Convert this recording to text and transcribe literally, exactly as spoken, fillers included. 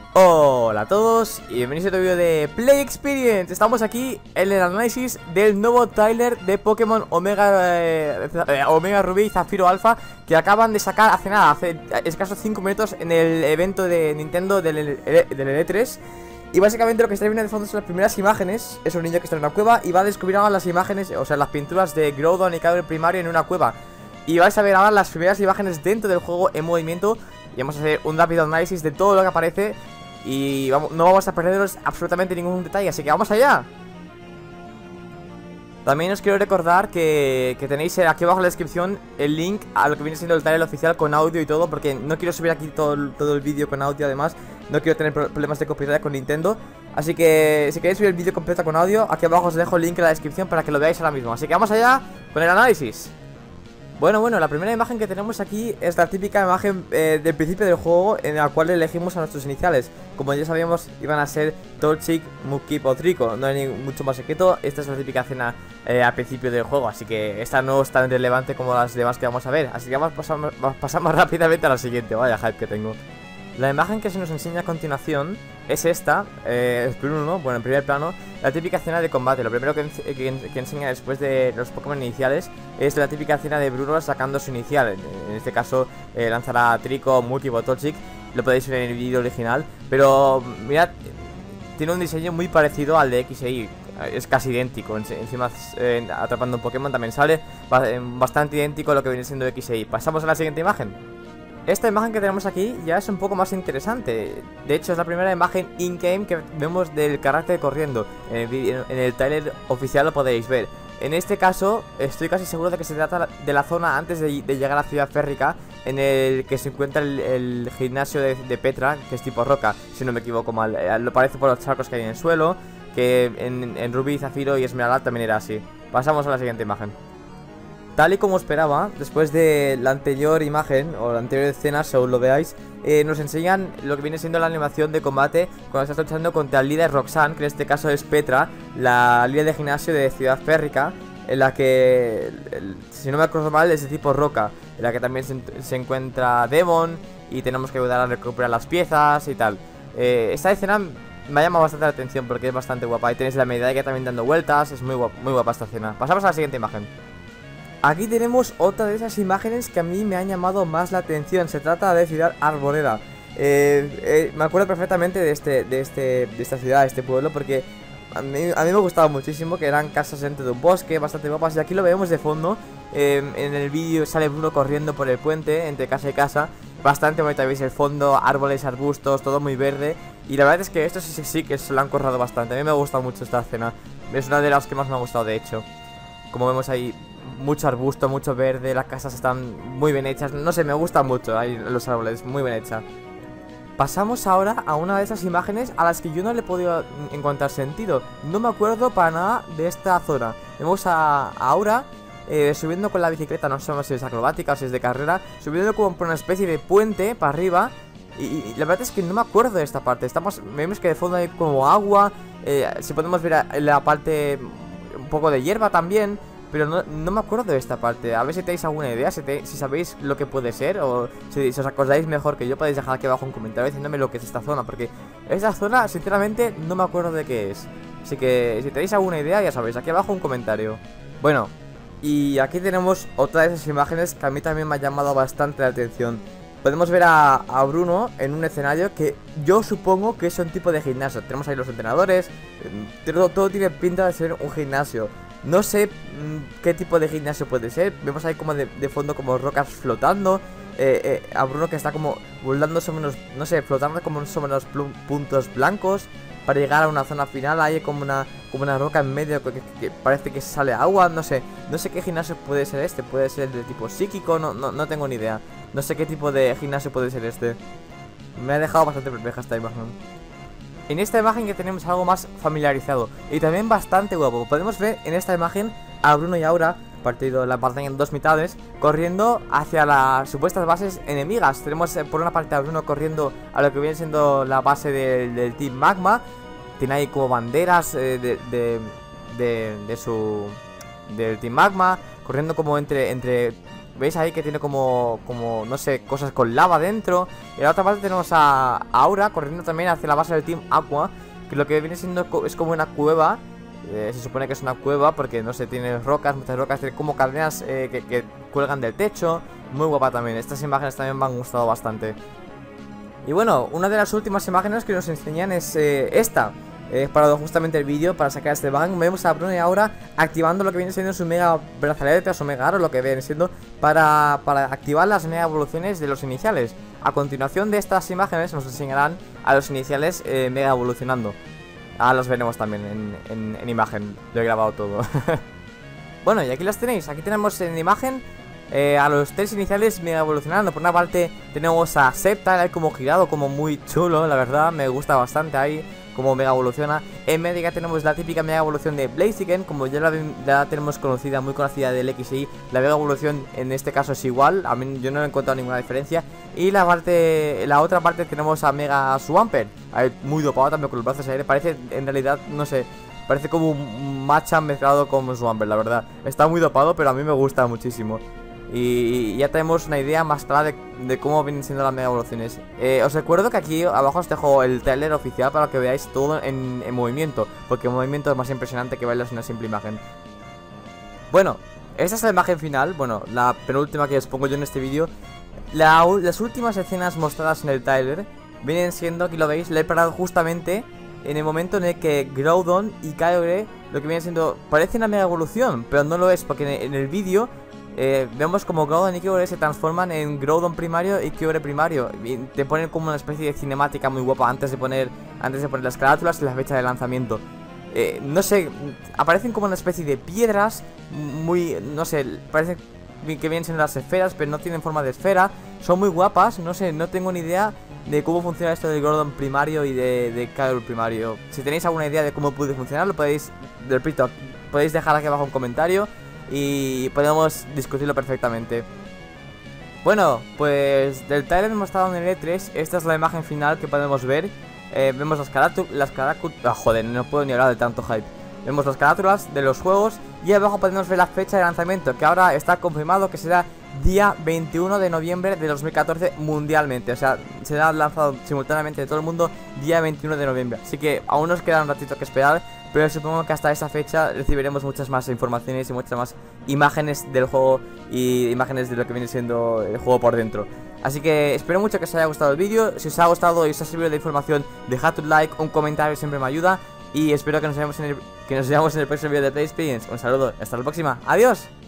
Hola a todos y bienvenidos a otro vídeo de Play Experience. Estamos aquí en el análisis del nuevo tráiler de Pokémon Omega, eh, Omega Rubí y Zafiro Alpha, que acaban de sacar hace nada, hace escasos cinco minutos en el evento de Nintendo del, del E tres. Y básicamente lo que estáis viendo de fondo son las primeras imágenes. Es un niño que está en una cueva y va a descubrir ahora las imágenes, o sea, las pinturas de Groudon y Kyogre primario en una cueva. Y vais a ver ahora las primeras imágenes dentro del juego en movimiento. Y vamos a hacer un rápido análisis de todo lo que aparece. Y vamos, no vamos a perderos absolutamente ningún detalle, así que vamos allá. También os quiero recordar que, que tenéis aquí abajo en la descripción el link a lo que viene siendo el trailer oficial con audio y todo, porque no quiero subir aquí todo, todo el vídeo con audio. Además, no quiero tener problemas de copyright con Nintendo. Así que si queréis subir el vídeo completo con audio, aquí abajo os dejo el link en la descripción para que lo veáis ahora mismo. Así que vamos allá con el análisis. Bueno, bueno, la primera imagen que tenemos aquí es la típica imagen eh, del principio del juego, en la cual elegimos a nuestros iniciales. Como ya sabíamos, iban a ser Torchic, Mudkip o Trico. No hay ni mucho más secreto. Esta es la típica escena eh, al principio del juego, así que esta no es tan relevante como las demás que vamos a ver. Así que vamos a pasar, vamos a pasar más rápidamente a la siguiente. Vaya hype que tengo. La imagen que se nos enseña a continuación es esta, eh, es Bruno, bueno, en primer plano, la típica escena de combate. Lo primero que, que, que enseña después de los Pokémon iniciales es la típica escena de Bruno sacando su inicial. En este caso eh, lanzará Trico, Mudkip o Torchic, lo podéis ver en el vídeo original. Pero mirad, tiene un diseño muy parecido al de X e Y, es casi idéntico. Encima eh, atrapando un Pokémon también sale bastante idéntico a lo que viene siendo X e Y. Pasamos a la siguiente imagen. Esta imagen que tenemos aquí ya es un poco más interesante. De hecho es la primera imagen in-game que vemos del carácter corriendo. En el, video, en el trailer oficial lo podéis ver. En este caso estoy casi seguro de que se trata de la zona antes de, de llegar a la ciudad férrica, en el que se encuentra el, el gimnasio de, de Petra, que es tipo roca, si no me equivoco mal. Lo parece por los charcos que hay en el suelo, que en, en Rubí, Zafiro y Esmeralda también era así. Pasamos a la siguiente imagen. Tal y como esperaba, después de la anterior imagen, o la anterior escena, según lo veáis, eh, nos enseñan lo que viene siendo la animación de combate cuando estás luchando contra el líder Roxanne, que en este caso es Petra, la líder de gimnasio de Ciudad Férrica, en la que, el, si no me acuerdo mal, es de tipo roca, en la que también se, se encuentra Demon y tenemos que ayudar a recuperar las piezas y tal. Eh, esta escena me ha llamado bastante la atención porque es bastante guapa y tenéis la medalla también dando vueltas, es muy guapa, muy guapa esta escena. Pasamos a la siguiente imagen. Aquí tenemos otra de esas imágenes que a mí me han llamado más la atención. Se trata de Ciudad Arboleda. eh, eh, Me acuerdo perfectamente de, este, de, este, de esta ciudad, de este pueblo, porque a mí, a mí me gustaba muchísimo, que eran casas dentro de un bosque, bastante guapas. Y aquí lo vemos de fondo, eh, en el vídeo sale Bruno corriendo por el puente, entre casa y casa. Bastante bonito, veis el fondo, árboles, arbustos, todo muy verde. Y la verdad es que esto sí, sí, sí que se lo han currado bastante. A mí me gusta mucho esta escena, es una de las que más me ha gustado de hecho. Como vemos ahí, mucho arbusto, mucho verde, las casas están muy bien hechas. No sé, me gusta mucho ahí los árboles, muy bien hecha. Pasamos ahora a una de esas imágenes a las que yo no le he podido encontrar sentido. No me acuerdo para nada de esta zona. Vemos a, a Aura eh, subiendo con la bicicleta, no sé si es acrobática o si es de carrera, subiendo como por una especie de puente para arriba. Y, y la verdad es que no me acuerdo de esta parte. Estamos, vemos que de fondo hay como agua, eh, si podemos ver en la parte un poco de hierba también. Pero no, no me acuerdo de esta parte. A ver si tenéis alguna idea, si, te, si sabéis lo que puede ser, o si, si os acordáis mejor que yo, podéis dejar aquí abajo un comentario diciéndome lo que es esta zona, porque esta zona, sinceramente, no me acuerdo de qué es. Así que si tenéis alguna idea, ya sabéis, aquí abajo un comentario. Bueno, y aquí tenemos otra de esas imágenes que a mí también me ha llamado bastante la atención. Podemos ver a, a Bruno en un escenario que yo supongo que es un tipo de gimnasio. Tenemos ahí los entrenadores, todo, todo tiene pinta de ser un gimnasio. No sé mmm, qué tipo de gimnasio puede ser. Vemos ahí como de, de fondo como rocas flotando, eh, eh, a Bruno que está como volando sobre unos, no sé, flotando como sobre unos puntos blancos para llegar a una zona final. Hay como una, como una roca en medio que, que, que parece que sale agua. No sé, no sé qué gimnasio puede ser este. Puede ser de tipo psíquico, no, no, no tengo ni idea. No sé qué tipo de gimnasio puede ser este. Me ha dejado bastante perpleja esta imagen. En esta imagen que tenemos algo más familiarizado y también bastante guapo. Podemos ver en esta imagen a Bruno y Aura, partido la batalla en dos mitades, corriendo hacia las supuestas bases enemigas. Tenemos eh, por una parte a Bruno corriendo a lo que viene siendo la base del, del Team Magma. Tiene ahí como banderas eh, de, de, de, de su... del Team Magma, corriendo como entre, entre veis ahí que tiene como, como, no sé, cosas con lava dentro. Y en la otra parte tenemos a Aura corriendo también hacia la base del Team Aqua, que lo que viene siendo es como una cueva. Eh, se supone que es una cueva porque, no sé, tiene rocas, muchas rocas, tiene como cadenas eh, que, que cuelgan del techo. Muy guapa también, estas imágenes también me han gustado bastante. Y bueno, una de las últimas imágenes que nos enseñan es eh, esta. He parado justamente el vídeo para sacar este bug. Vemos a Brune ahora activando lo que viene siendo su mega brazalete, su mega aro, lo que viene siendo para, para activar las mega evoluciones de los iniciales. A continuación de estas imágenes nos enseñarán a los iniciales eh, mega evolucionando. Ah, los veremos también en, en, en imagen. Lo he grabado todo. Bueno, y aquí las tenéis. Aquí tenemos en imagen eh, a los tres iniciales mega evolucionando. Por una parte tenemos a Sceptile ahí como girado, como muy chulo, la verdad. Me gusta bastante ahí como mega evoluciona. En medio ya tenemos la típica mega evolución de Blaziken, como ya la, ya tenemos conocida, muy conocida del X Y. La mega evolución en este caso es igual, a mí yo no he encontrado ninguna diferencia. Y la parte, la otra parte tenemos a Mega Swampert, muy dopado también con los brazos aire. Parece en realidad, no sé, parece como un Machamp mezclado con Swampert, la verdad. Está muy dopado, pero a mí me gusta muchísimo. Y ya tenemos una idea más clara de, de cómo vienen siendo las mega evoluciones. eh, Os recuerdo que aquí abajo os dejo el trailer oficial para que veáis todo en, en movimiento, porque el movimiento es más impresionante que verlo en una simple imagen. Bueno, esta es la imagen final, bueno, la penúltima que os pongo yo en este vídeo. la, Las últimas escenas mostradas en el trailer vienen siendo, aquí lo veis, la he parado justamente en el momento en el que Groudon y Kyogre, lo que viene siendo, parece una mega evolución, pero no lo es, porque en, en el vídeo Eh, vemos como Groudon y Kyogre se transforman en Groudon primario y Kyogre primario. Y te ponen como una especie de cinemática muy guapa antes de poner Antes de poner las carátulas y la fecha de lanzamiento. eh, No sé, aparecen como una especie de piedras muy, no sé, parece que vienen siendo las esferas, pero no tienen forma de esfera. Son muy guapas, no sé, no tengo ni idea de cómo funciona esto del Groudon primario y de, de Kyogre primario. Si tenéis alguna idea de cómo puede funcionar, lo podéis, repito, podéis dejar aquí abajo un comentario y podemos discutirlo perfectamente. Bueno, pues del trailer mostrado en el E tres, esta es la imagen final que podemos ver. eh, Vemos las carátulas, las carátulas, ah, joder, no puedo ni hablar de tanto hype. Vemos las carátulas de los juegos y abajo podemos ver la fecha de lanzamiento, que ahora está confirmado que será día veintiuno de noviembre de dos mil catorce mundialmente. O sea, será lanzado simultáneamente de todo el mundo día veintiuno de noviembre. Así que aún nos queda un ratito que esperar, pero supongo que hasta esa fecha recibiremos muchas más informaciones y muchas más imágenes del juego y imágenes de lo que viene siendo el juego por dentro. Así que espero mucho que os haya gustado el vídeo. Si os ha gustado y os ha servido de información, dejad un like, un comentario, siempre me ayuda. Y espero que nos veamos en el, que nos veamos en el próximo vídeo de Play Experience. Un saludo, hasta la próxima, adiós.